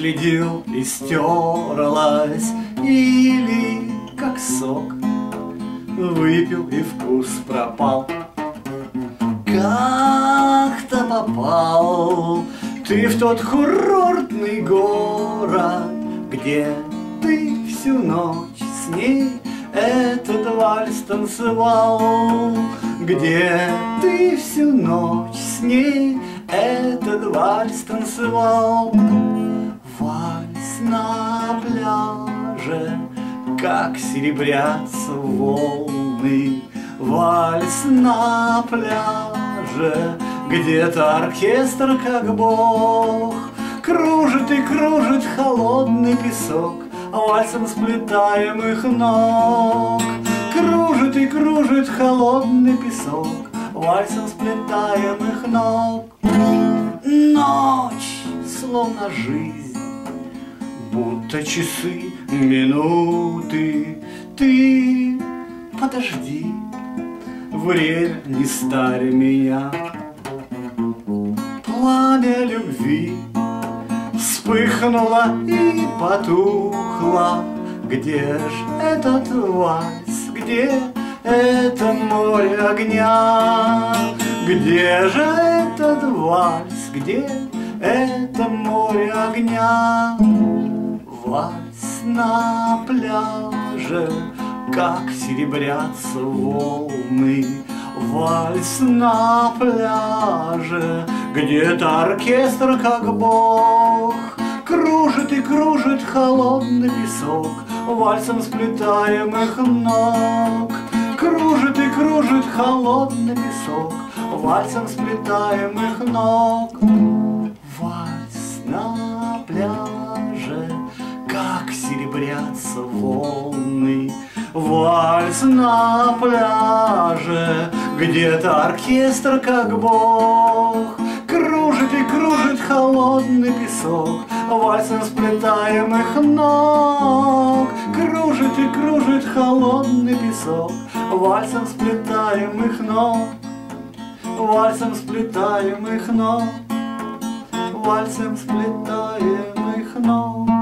следил и стерлась, или как сок выпил и вкус пропал. Как-то попал ты в тот курортный город, где ты всю ночь с ней этот вальс танцевал, где ты всю ночь с ней этот вальс танцевал. Вальс на пляже, как серебрятся волны, вальс на пляже, где-то оркестр, как бог, кружит и кружит холодный песок вальсом сплетаемых ног. Кружит и кружит холодный песок вальсом сплетаемых ног. Ночь, словно жизнь, будто часы, минуты. Ты подожди, время не старе меня. Пламя любви вспыхнуло и потухло. Где ж этот вальс, где это море огня? Где же этот вальс, где это море огня? Вальс на пляже, как серебрятся волны, вальс на пляже, где-то оркестр, как бог, кружит и кружит холодный песок вальсом сплетаемых ног. Кружит и кружит холодный песок вальсом сплетаемых ног. Вальс на пляже, как серебрятся волны, вальс на пляже, где-то оркестр, как бог, кружит и кружит холодный песок вальсом сплетаемых ног. Кружит и кружит холодный песок вальсом сплетаемых ног. Вальсом сплетаемых ног, вальсом сплетаемых ног.